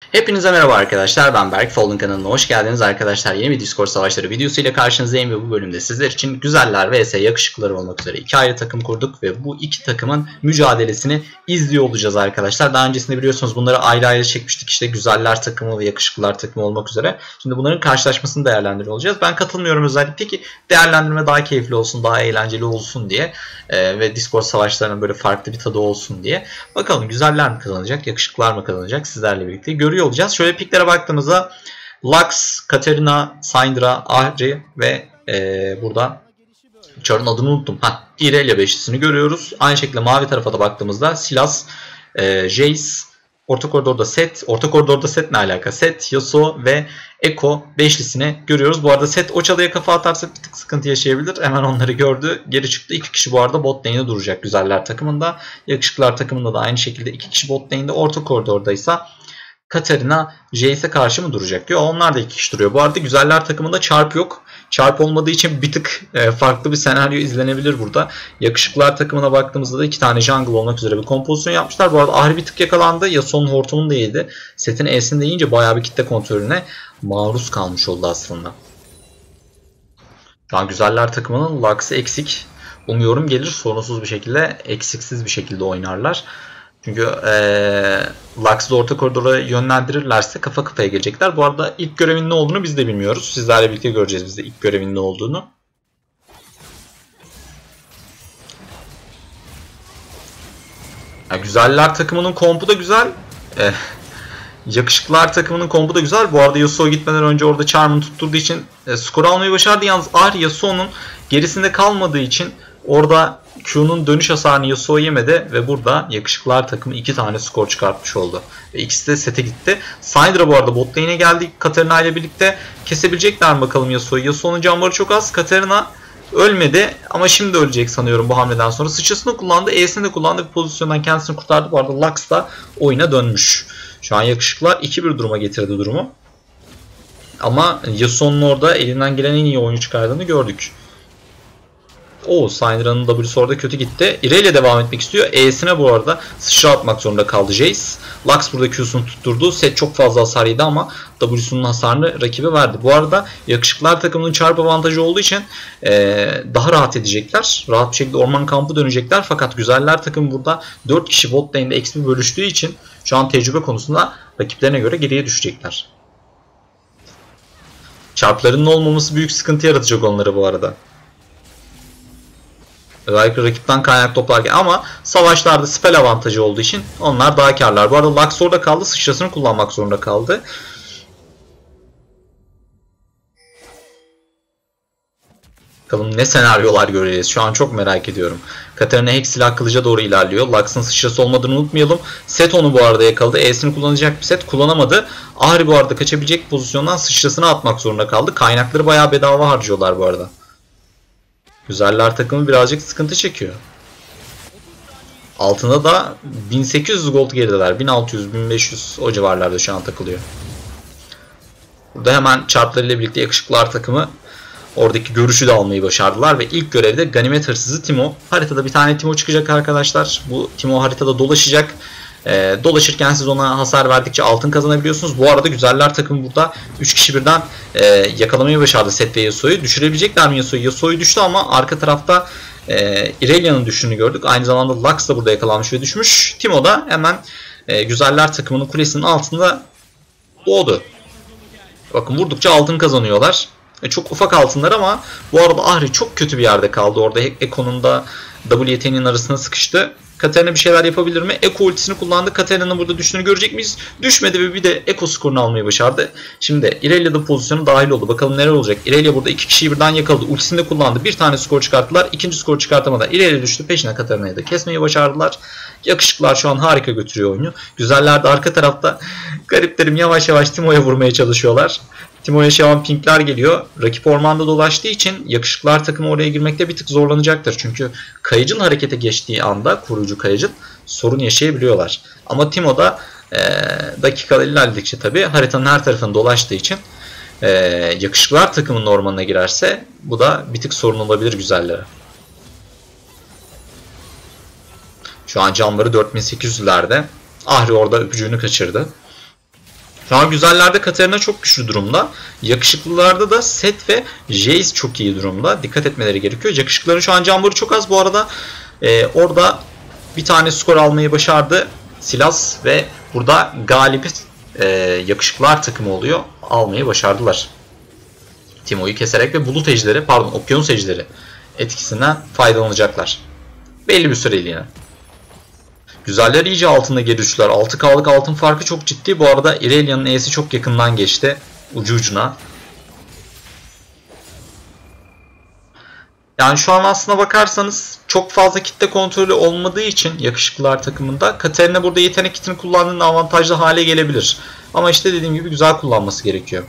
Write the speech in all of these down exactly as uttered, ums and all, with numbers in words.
Hepinize merhaba arkadaşlar, ben Berk. Fallen kanalına hoş geldiniz arkadaşlar. Yeni bir Discord savaşları videosu ile karşınızdayım ve bu bölümde sizler için güzeller vs yakışıklılar olmak üzere iki ayrı takım kurduk ve bu iki takımın mücadelesini izliyor olacağız arkadaşlar. Daha öncesinde biliyorsunuz bunları ayrı ayrı çekmiştik, işte güzeller takımı ve yakışıklılar takımı olmak üzere. Şimdi bunların karşılaşmasını değerlendiriyor olacağız. Ben katılmıyorum özellikle ki değerlendirme daha keyifli olsun, daha eğlenceli olsun diye ee, ve Discord savaşlarının böyle farklı bir tadı olsun diye. Bakalım güzeller mi kazanacak, yakışıklılar mı kazanacak, sizlerle birlikte görüyor olacağız. Şöyle piklere baktığımızda Lux, Katarina, Syndra, Ahri ve ee, burada Char'ın adını unuttum. Ha, Irelia beşlisini görüyoruz. Aynı şekilde mavi tarafa da baktığımızda Sylas, e, Jace, orta koridorda Sett, orta koridorda Sett ne alaka? Sett, Yasuo ve Ekko beşlisini görüyoruz. Bu arada Sett o çalıya kafa atarsa bir tık sıkıntı yaşayabilir. Hemen onları gördü. Geri çıktı. İki kişi bu arada bot lane'de duracak güzeller takımında. Yakışıklılar takımında da aynı şekilde iki kişi bot lane'de. Orta koridordaysa Katarina Jace'e karşı mı duracak diyor. Onlar da iki kişi duruyor. Bu arada güzeller takımında çarp yok. Çarp olmadığı için bir tık e, farklı bir senaryo izlenebilir burada. Yakışıklılar takımına baktığımızda da iki tane jungle olmak üzere bir kompozisyon yapmışlar. Bu arada Ahri bir tık yakalandı. Yasuo'nun hortumunu da yedi. Setin E'sini de yiyince bayağı bir kitle kontrolüne maruz kalmış oldu aslında. Şu an güzeller takımının Lux'ı eksik. Umuyorum gelir sorunsuz bir şekilde, eksiksiz bir şekilde oynarlar. Çünkü ee, Lux'ı orta koridora yönlendirirlerse kafa kafaya gelecekler. Bu arada ilk görevin ne olduğunu biz de bilmiyoruz. Sizlerle birlikte göreceğiz biz de ilk görevin ne olduğunu. Ya, güzeller takımının kompu da güzel. Ee, yakışıklılar takımının kompu da güzel. Bu arada Yasuo gitmeden önce orada Charm'ını tutturduğu için e, skor almayı başardı. Yalnız Ahri Yasuo'nun gerisinde kalmadığı için orada Q'nun dönüş hasarını Yasuo yemedi ve burada yakışıklılar takımı iki tane skor çıkartmış oldu. Ve ikisi de sete gitti. Syndra bu arada bot lane'e geldi. Katarina ile birlikte kesebilecekler mi bakalım Yasuo'yu? Yasuo'nun canları çok az. Katarina ölmedi ama şimdi ölecek sanıyorum bu hamleden sonra. Sıçrasını kullandı, E'sini de kullandı. Bir pozisyondan kendisini kurtardı. Bu arada Lux da oyuna dönmüş. Şu an yakışıklılar iki bir duruma getirdi durumu. Ama Yasuo'nun orada elinden gelen en iyi oyunu çıkardığını gördük. O Syndra'nın W'su orada kötü gitti. Irelia devam etmek istiyor. E'sine bu arada sıçra atmak zorunda kaldı Jace. Lux burada Q'sunu tutturdu. Sett çok fazla hasar yedi ama W'sunun hasarını rakibe verdi. Bu arada yakışıklılar takımının çarp avantajı olduğu için ee, daha rahat edecekler. Rahat bir şekilde orman kampı dönecekler. Fakat güzeller takım burada dört kişi bot lane'de X P bölüştüğü için şu an tecrübe konusunda rakiplerine göre geriye düşecekler. Çarplarının olmaması büyük sıkıntı yaratacak onlara bu arada. Özellikle rakipten kaynak toplarken ama savaşlarda spell avantajı olduğu için onlar daha karlar. Bu arada Lux orada kaldı. Sıçrasını kullanmak zorunda kaldı. Bakalım ne senaryolar göreceğiz. Şu an çok merak ediyorum. Katarina Hex silah kılıca doğru ilerliyor. Lux'ın sıçrası olmadığını unutmayalım. Sett onu bu arada yakaladı. E'sini kullanacak bir Sett kullanamadı. Ahri bu arada kaçabilecek pozisyondan sıçrasını atmak zorunda kaldı. Kaynakları bayağı bedava harcıyorlar bu arada. Güzeller takımı birazcık sıkıntı çekiyor. Altında da bin sekiz yüz gold gerideler. bin altı yüz bin beş yüz o civarlarda şu an takılıyor. Burada hemen çarplarıyla birlikte yakışıklılar takımı oradaki görüşü de almayı başardılar. Ve ilk görevde ganimet hırsızı Timo. Haritada bir tane Timo çıkacak arkadaşlar. Bu Timo haritada dolaşacak. E, dolaşırken siz ona hasar verdikçe altın kazanabiliyorsunuz. Bu arada güzeller takım burada üç kişi birden e, yakalamayı başardı Sett ve Yasuo'yu. Düşürebilecekler mi Yasuo'yu? Yasuo'yu düştü ama arka tarafta e, Irelia'nın düştüğünü gördük. Aynı zamanda Lux da burada yakalanmış ve düşmüş. Timo da hemen e, güzeller takımının kulesinin altında doğdu. Bakın vurdukça altın kazanıyorlar. E, çok ufak altınlar ama bu arada Ahri çok kötü bir yerde kaldı. Orada Ekko'nun da W yeteneğinin arasına sıkıştı. Katarina bir şeyler yapabilir mi? Ekko ultisini kullandı. Katarina'nın burada düştüğünü görecek miyiz? Düşmedi ve bir de Ekko skorunu almayı başardı. Şimdi Irelia da pozisyonu dahil oldu. Bakalım neler olacak. Irelia burada iki kişiyi birden yakaladı. Ultisini de kullandı. Bir tane skor çıkarttılar. İkinci skor çıkartamadan Irelia düştü. Peşine Katarina'yı da kesmeyi başardılar. Yakışıklılar şu an harika götürüyor oyunu. Güzeller de arka tarafta gariplerim yavaş yavaş Timo'ya vurmaya çalışıyorlar. Timo'ya şu an pinkler geliyor. Rakip ormanda dolaştığı için yakışıklılar takımı oraya girmekte bir tık zorlanacaktır. Çünkü kayıcın harekete geçtiği anda koruyucu kayıcın sorun yaşayabiliyorlar. Ama Timo da e, dakikalar ilerledikçe tabi haritanın her tarafını dolaştığı için e, yakışıklılar takımının ormanına girerse bu da bir tık sorun olabilir güzellere. Şu an canları dört bin sekiz yüzlerde. Ahri orada öpücüğünü kaçırdı. Şu an güzellerde Katarina çok güçlü durumda. Yakışıklılarda da Sett ve Jayce çok iyi durumda. Dikkat etmeleri gerekiyor. Yakışıklıların şu an canları çok az bu arada. Ee, orada bir tane skor almayı başardı Silas ve burada galip e, yakışıklılar takımı oluyor. Almayı başardılar. Teemo'yu keserek ve bulut ejderi, pardon okyanus ejderi etkisinden faydalanacaklar. Belli bir süreliğine. Güzeller iyice altında geri düştüler. altı K'lık altın farkı çok ciddi. Bu arada Irelia'nın E'si çok yakından geçti. Ucu ucuna. Yani şu an aslına bakarsanız çok fazla kitle kontrolü olmadığı için yakışıklılar takımında Katarina burada yetenek kitini kullandığında avantajlı hale gelebilir. Ama işte dediğim gibi güzel kullanması gerekiyor.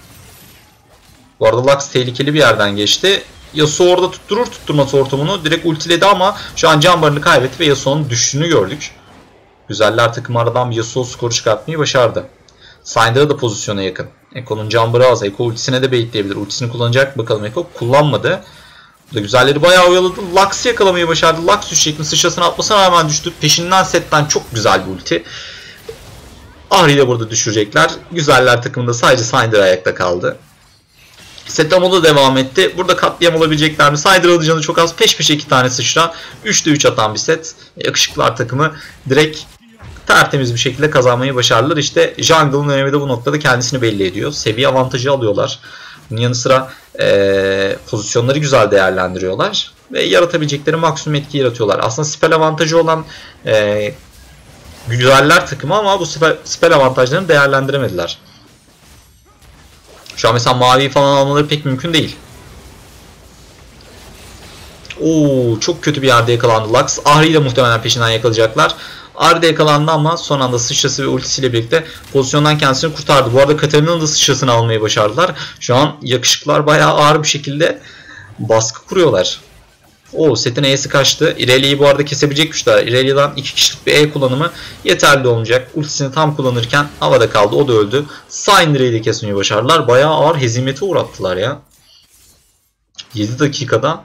Bu arada Lux tehlikeli bir yerden geçti. Yasuo orada tutturur tutturmaz ortamını. Direkt ultiledi ama şu an can barını kaybetti ve Yasuo'nun düştüğünü gördük. Güzeller takımı aradan bir Yasuo skoru çıkartmayı başardı. Syndra da pozisyona yakın. Ekko'nun can barı az. Ekko ultisine de baitleyebilir. Ultisini kullanacak bakalım. Ekko kullanmadı. Burada güzelleri bayağı oyaladı. Lux'ı yakalamayı başardı. Lux düşecek mi? Sıçrasını atmasına rağmen düştü. Peşinden Sett'ten çok güzel bir ulti. Ahri'yi de burada düşürecekler. Güzeller takımında sadece Syndra ayakta kaldı. Sett ama da devam etti. Burada katliam olabilecekler mi? Syndra canı çok az. Peş peşe iki tane sıçra. üçte üç atan bir Sett. Yakışıklılar takımı direkt tertemiz bir şekilde kazanmayı başardılar. İşte jungle'ın önemi de bu noktada kendisini belli ediyor. Seviye avantajı alıyorlar. Bunun yanı sıra e, pozisyonları güzel değerlendiriyorlar. Ve yaratabilecekleri maksimum etki yaratıyorlar. Aslında spell avantajı olan e, güzeller takımı ama bu spell, spell avantajlarını değerlendiremediler. Şu an mesela mavi falan almaları pek mümkün değil. Oo, çok kötü bir yerde yakalandı Lux. Ahri'yi de muhtemelen peşinden yakalayacaklar. Ahri de yakalandı ama son anda sıçrası ve ultisiyle birlikte pozisyondan kendisini kurtardı. Bu arada Katarina'nın da sıçrasını almayı başardılar. Şu an yakışıklılar bayağı ağır bir şekilde baskı kuruyorlar. Oo, Sett'in E'si kaçtı. Irelia'yı bu arada kesebilecek güçler. Irelia'dan iki kişilik bir E kullanımı yeterli olmayacak. Ultisini tam kullanırken havada kaldı. O da öldü. Syndra'yı de kesmeyi başardılar. Bayağı ağır hezimete uğrattılar ya. yedi dakikada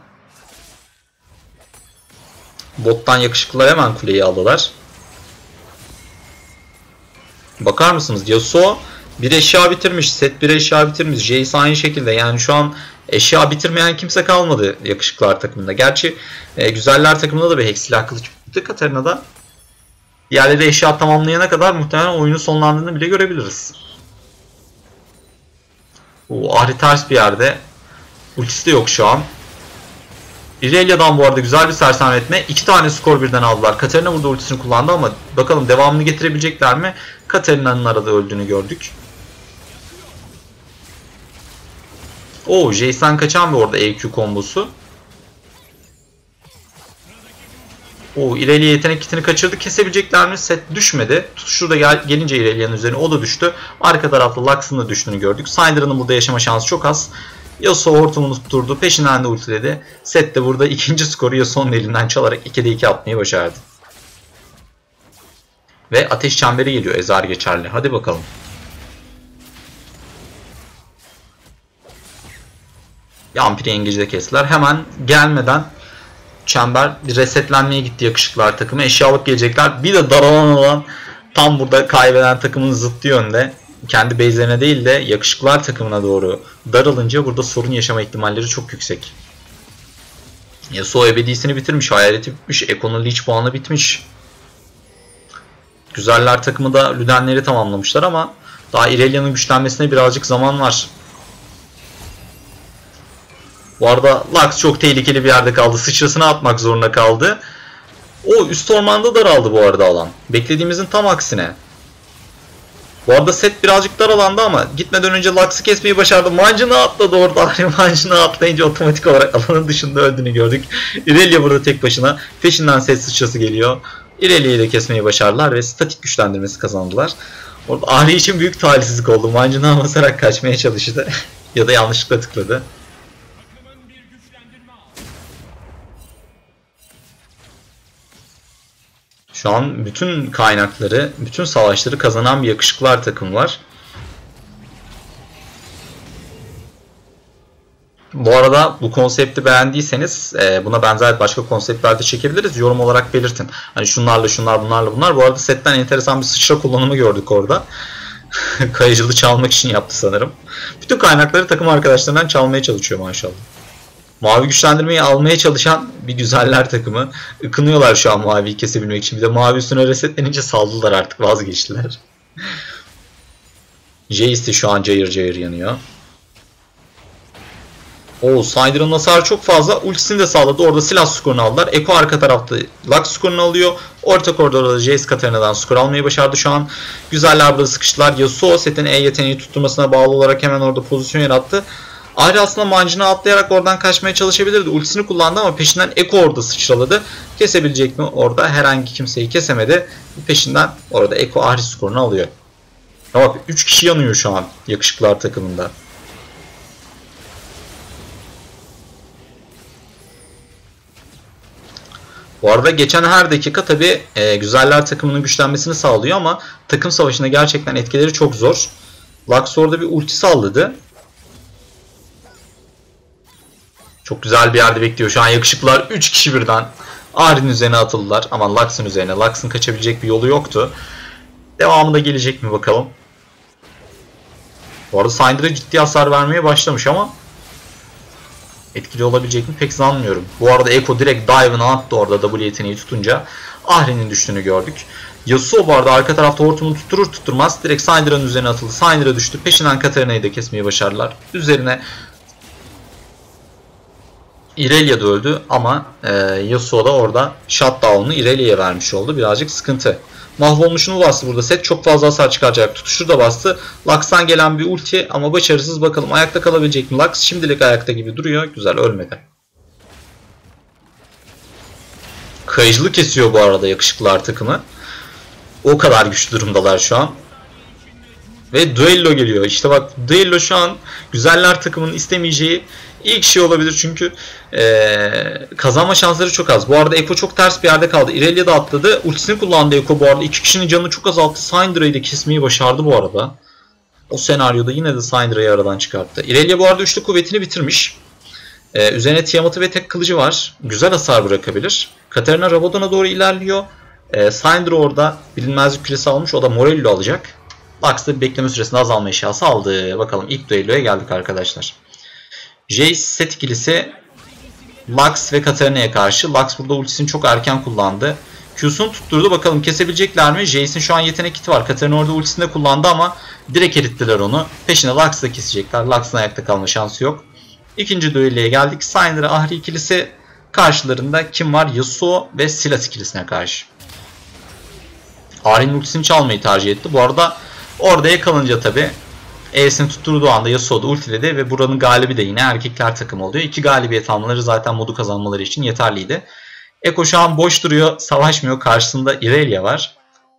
bottan yakışıklılar hemen kuleyi aldılar. Bakar mısınız? Yasuo bir eşya bitirmiş. Sett bir eşya bitirmiş. Jayce aynı şekilde. Yani şu an eşya bitirmeyen kimse kalmadı yakışıklılar takımında. Gerçi e, güzeller takımında da bir Hex silah kılıç bitti Katarina'da. Diğerleri eşya tamamlayana kadar muhtemelen oyunun sonlandığını bile görebiliriz. O Ahri ters bir yerde. Ultisi de yok şu an. Irelia'dan bu arada güzel bir sersemletme. İki tane skor birden aldılar. Katarina burada ultisini kullandı ama bakalım devamını getirebilecekler mi? Katarina'nın arada öldüğünü gördük. Oo, Jayce'den kaçan bir orada E Q kombosu. Oo, Irelia yetenek kitini kaçırdı. Kesebilecekler mi? Sett düşmedi. Şurada gel, gelince Irelia'nın üzerine o da düştü. Arka tarafta Lux'ın da düştüğünü gördük. Syndra'nın burada yaşama şansı çok az. Yasuo hortumunu tutturdu. Peşinden de ultiledi. Sett de burada ikinci skoru Yasuo'nun elinden çalarak ikide iki atmayı başardı. Ve ateş çemberi geliyor ezar geçerli. Hadi bakalım. Yampiri yengeci de kestiler. Hemen gelmeden çember bir resetlenmeye gitti yakışıklılar takımı. Eşya alıp gelecekler. Bir de daralan olan tam burada kaybeden takımın zıttı yönde. Kendi base'lerine değil de yakışıklılar takımına doğru daralınca burada sorun yaşama ihtimalleri çok yüksek. Yasuo ebedisini bitirmiş. Hayaleti bitmiş. Ekko'nun leech puanı bitmiş. Güzeller takımı da Lüdenleri tamamlamışlar ama daha Irelia'nın güçlenmesine birazcık zaman var. Bu arada Lux çok tehlikeli bir yerde kaldı. Sıçrasını atmak zorunda kaldı. O üst ormanda daraldı bu arada alan. Beklediğimizin tam aksine. Bu arada Sett birazcık daralandı ama gitmeden önce Lux'ı kesmeyi başardı. Mancını atladı orada. Mancını atlayınca otomatik olarak alanın dışında öldüğünü gördük. Irelia burada tek başına. Peşinden Sett sıçrası geliyor. Irelia'yı da kesmeyi başardılar ve statik güçlendirmesi kazandılar. Orada Ahri için büyük talihsizlik oldu. Mancını basarak kaçmaya çalıştı. Ya da yanlışlıkla tıkladı. Şu an bütün kaynakları, bütün savaşları kazanan bir yakışıklılar takım var. Bu arada bu konsepti beğendiyseniz buna benzer başka konseptlerde çekebiliriz. Yorum olarak belirtin. Hani şunlarla şunlar bunlarla bunlar. Bu arada Sett'ten enteresan bir sıçra kullanımı gördük orada. Kayıcılığı çalmak için yaptı sanırım. Bütün kaynakları takım arkadaşlarından çalmaya çalışıyor maşallah. Mavi güçlendirmeyi almaya çalışan bir güzeller takımı. Ikınıyorlar şu an maviyi kesebilmek için. Bir de mavi üstüne resetlenince saldılar, artık vazgeçtiler. Jace de şu an cayır cayır yanıyor. Oo, Syndra'nın hasarı çok fazla. Ultisini de sağladı. Orada silah skorunu aldılar. Ekko arka tarafta Lux skorunu alıyor. Orta koridorda da Jace Katarina'dan skor almayı başardı şu an. Güzeller burada sıkıştılar. Yasuo setin E yeteneği tutturmasına bağlı olarak hemen orada pozisyon yarattı. Ahri aslında mancına atlayarak oradan kaçmaya çalışabilirdi. Ultisini kullandı ama peşinden Ekko orada sıçraladı. Kesebilecek mi? Orada herhangi kimseyi kesemedi. Peşinden orada Ekko Ahri skorunu alıyor. Bak, üç kişi yanıyor şu an yakışıklılar takımında. Bu arada geçen her dakika tabi e, güzeller takımının güçlenmesini sağlıyor ama takım savaşında gerçekten etkileri çok zor. Lux orada bir ulti salladı. Çok güzel bir yerde bekliyor şu an yakışıklılar. üç kişi birden Ahri'nin üzerine atıldılar. Aman Lux'ın üzerine. Lux'ın kaçabilecek bir yolu yoktu. Devamında gelecek mi bakalım. Bu arada Syndra ciddi hasar vermeye başlamış ama etkili olabilecek mi pek sanmıyorum. Bu arada Ekko direkt dive'ını attı orada W yeteneği tutunca. Ahri'nin düştüğünü gördük. Yasuo bu arada arka tarafta hortumunu tutturur tutturmaz direkt Syndra'nın üzerine atıldı. Syndra düştü. Peşinden Katarina'yı da kesmeyi başardılar. Üzerine Irelia da öldü ama e, Yasuo da orada shutdown'u Irelia'ya vermiş oldu. Birazcık sıkıntı. Mahvolmuşunu bastı burada. Set çok fazla hasar çıkaracak. Tutuşu da bastı. Lux'tan gelen bir ulti ama başarısız. Bakalım ayakta kalabilecek mi Lux? Şimdilik ayakta gibi duruyor. Güzel, ölmedi. Kayıcılık kesiyor bu arada yakışıklılar takımı. O kadar güçlü durumdalar şu an. Ve duello geliyor. İşte bak, duello şu an güzeller takımının istemeyeceği ilk şey olabilir çünkü ee, kazanma şansları çok az. Bu arada Ekko çok ters bir yerde kaldı. Irelia da atladı. Ultisini kullandı Ekko bu arada. İki kişinin canını çok azalttı. Syndra'yı da kesmeyi başardı bu arada. O senaryoda yine de Syndra'yı aradan çıkarttı. Irelia bu arada üçlü kuvvetini bitirmiş. Ee, üzerine Tiamat'ı ve tek kılıcı var. Güzel hasar bırakabilir. Katarina Rabadon'a doğru ilerliyor. Ee, Syndra orada bilinmezlik küresi almış. O da Morello alacak. Lux da bekleme süresinde azalma eşyası aldı. Bakalım ilk düelloya geldik arkadaşlar. Jace set ikilisi Lux ve Katarina'ya karşı. Lux burada ultisini çok erken kullandı. Q'sunu tutturdu. Bakalım kesebilecekler mi? Jace'in şu an yetenek kiti var. Katarina orada ultisini de kullandı ama direkt erittiler onu. Peşine Lux'ı da kesecekler. Lux'ın ayakta kalma şansı yok. İkinci düelloya geldik. Syndra Ahri ikilisi karşılarında kim var? Yasuo ve Sylas ikilisine karşı. Ahri'nin ultisini çalmayı tercih etti. Bu arada orada yakalanınca tabi E'sini tutturduğu anda Yasuo da ultiledi ve buranın galibi de yine erkekler takımı oluyor. İki galibiyet almaları zaten modu kazanmaları için yeterliydi. Ekko şu an boş duruyor, savaşmıyor. Karşısında Irelia var.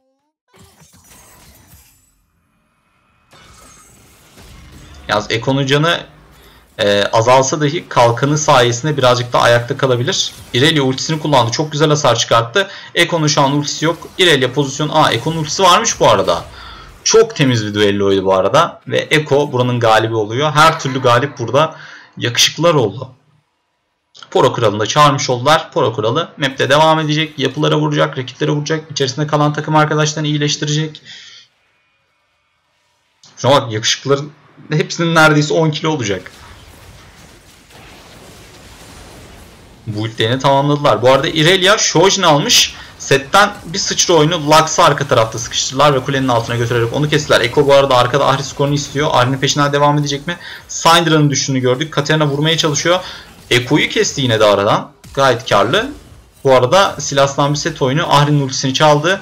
Yalnız Ekko'nun canı e, azalsa dahi kalkanı sayesinde birazcık da ayakta kalabilir. Irelia ultisini kullandı. Çok güzel hasar çıkarttı. Ekko'nun şu an ultisi yok. Irelia pozisyon... Aa, Ekko'nun ultisi varmış bu arada. Çok temiz bir düelloydu bu arada. Ve Ekko buranın galibi oluyor. Her türlü galip burada yakışıklılar oldu. Poro Kralı'nı da çağırmış oldular. Poro Kralı map'te devam edecek. Yapılara vuracak, rakiplere vuracak. İçerisinde kalan takım arkadaşlarını iyileştirecek. Şuna bak, yakışıklıların hepsinin neredeyse on kilo olacak. Bu ilklerini tamamladılar. Bu arada Irelia Shojin almış. Setten bir sıçra oyunu Lux'ı arka tarafta sıkıştırdılar ve kulenin altına götürerek onu kestiler. Ekko bu arada arkada Ahri skorunu istiyor. Ahri'nin peşinden devam edecek mi? Syndra'nın düştüğünü gördük. Katarina vurmaya çalışıyor. Ekko'yu kesti yine de aradan. Gayet karlı. Bu arada Sylas'tan bir set oyunu. Ahri'nin ultisini çaldı.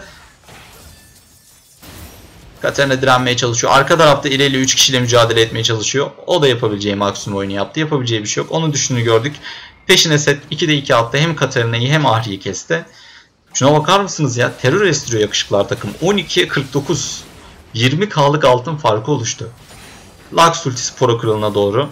Katarina direnmeye çalışıyor. Arka tarafta Irelia üç kişiyle mücadele etmeye çalışıyor. O da yapabileceği maksimum oyunu yaptı. Yapabileceği bir şey yok. Onun düştüğünü gördük. Peşine set ikide iki attı. Hem Katarina'yı hem Ahri'yi kesti. Şuna bakar mısınız ya? Terör estiriyor yakışıklar takım. on ikiye kırk dokuz. yirmi K'lık altın farkı oluştu. Lux ultisi Poro Kralı'na doğru.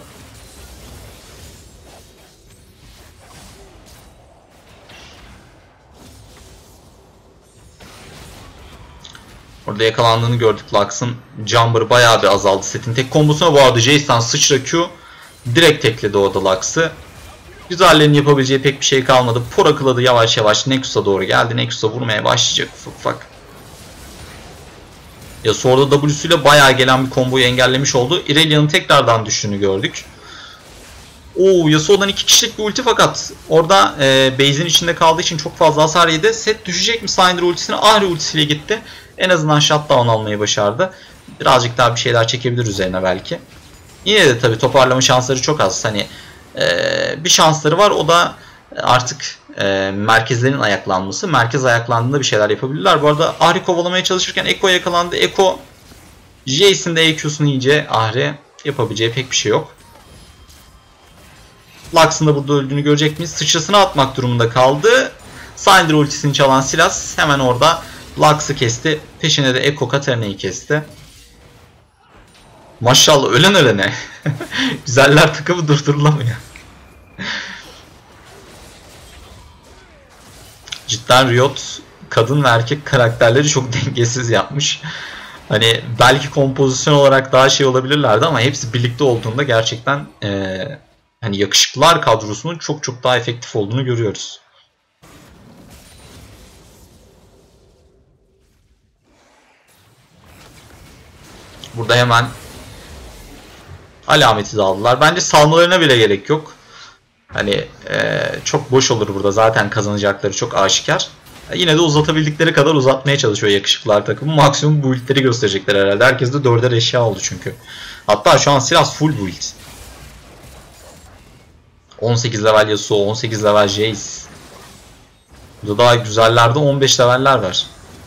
Orada yakalandığını gördük. Lux'ın jumper'ı bayağı bir azaldı. Setin tek kombosuna bu arada Jace'den sıçra Q direkt tekledi orada Lux'ı. Güzellerin yapabileceği pek bir şey kalmadı. Poro Kralı yavaş yavaş Nexus'a doğru geldi. Nexus'a vurmaya başlayacak ufak ufak. Yasuo da W'suyla bayağı gelen bir komboyu engellemiş oldu. Irelia'nın tekrardan düştüğünü gördük. Oo, Yasuo'dan iki kişilik bir ulti fakat orada e, base'in içinde kaldığı için çok fazla hasar yedi. Set düşecek mi Syndra ultisine? Ahri ultisiyle gitti. En azından shutdown almayı başardı. Birazcık daha bir şeyler çekebilir üzerine belki. Yine de tabii toparlama şansları çok az. Hani e, bir şansları var, o da artık e, merkezlerin ayaklanması. Merkez ayaklandığında bir şeyler yapabilirler. Bu arada Ahri kovalamaya çalışırken Ekko yakalandı. Ekko Jace'in de E Q'sunu yiyince Ahri yapabileceği pek bir şey yok. Lux'ın da burada öldüğünü görecek miyiz? Sıçrasını atmak durumunda kaldı. Syndra ultisini çalan Sylas hemen orada Lux'ı kesti. Peşine de Ekko Katarina'yı kesti. Maşallah, ölen ölene. Güzeller takımı durdurulamıyor. Cidden Riot kadın ve erkek karakterleri çok dengesiz yapmış. Hani belki kompozisyon olarak daha şey olabilirlerdi ama hepsi birlikte olduğunda gerçekten ee, hani yakışıklılar kadrosunun çok çok daha efektif olduğunu görüyoruz. Burada hemen alameti de aldılar. Bence salmalarına bile gerek yok. Hani e, çok boş olur burada. Zaten kazanacakları çok aşikar. Yine de uzatabildikleri kadar uzatmaya çalışıyor yakışıklılar takımı. Maksimum build'leri gösterecekler herhalde. Herkes de dörder eşya oldu çünkü. Hatta şu an Sylas full build. on sekiz level Yasuo, on sekiz level Jace. Burada daha güzellerde on beş leveller var.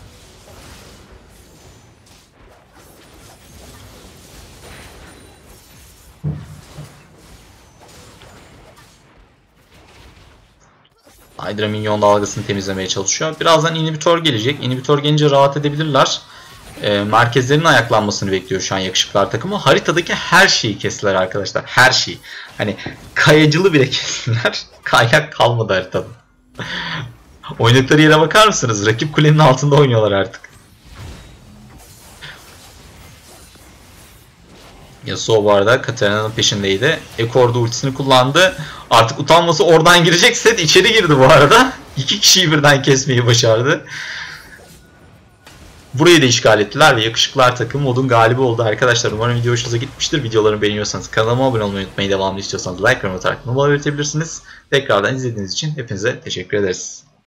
Hydra minyon dalgasını temizlemeye çalışıyor. Birazdan inhibitor gelecek. İnhibitor gelince rahat edebilirler. E, merkezlerin ayaklanmasını bekliyor şu an yakışıklar takımı. Haritadaki her şeyi kestiler arkadaşlar. Her şeyi. Hani kayacılı bile kestiler. Kaynak kalmadı haritada. Oynadıkları yere bakar mısınız? Rakip kulenin altında oynuyorlar artık. Yasuo bu arada Katarina'nın peşindeydi. Ekko orada ultisini kullandı. Artık utanması oradan girecek. Set içeri girdi bu arada. İki kişiyi birden kesmeyi başardı. Burayı da işgal ettiler ve yakışıklılar takım modun galibi oldu arkadaşlar. Umarım video hoşunuza gitmiştir. Videolarımı beğeniyorsanız kanalıma abone olmayı unutmayın. Devamlı istiyorsanız like yorum atarak numara belirtebilirsiniz. Tekrardan izlediğiniz için hepinize teşekkür ederiz.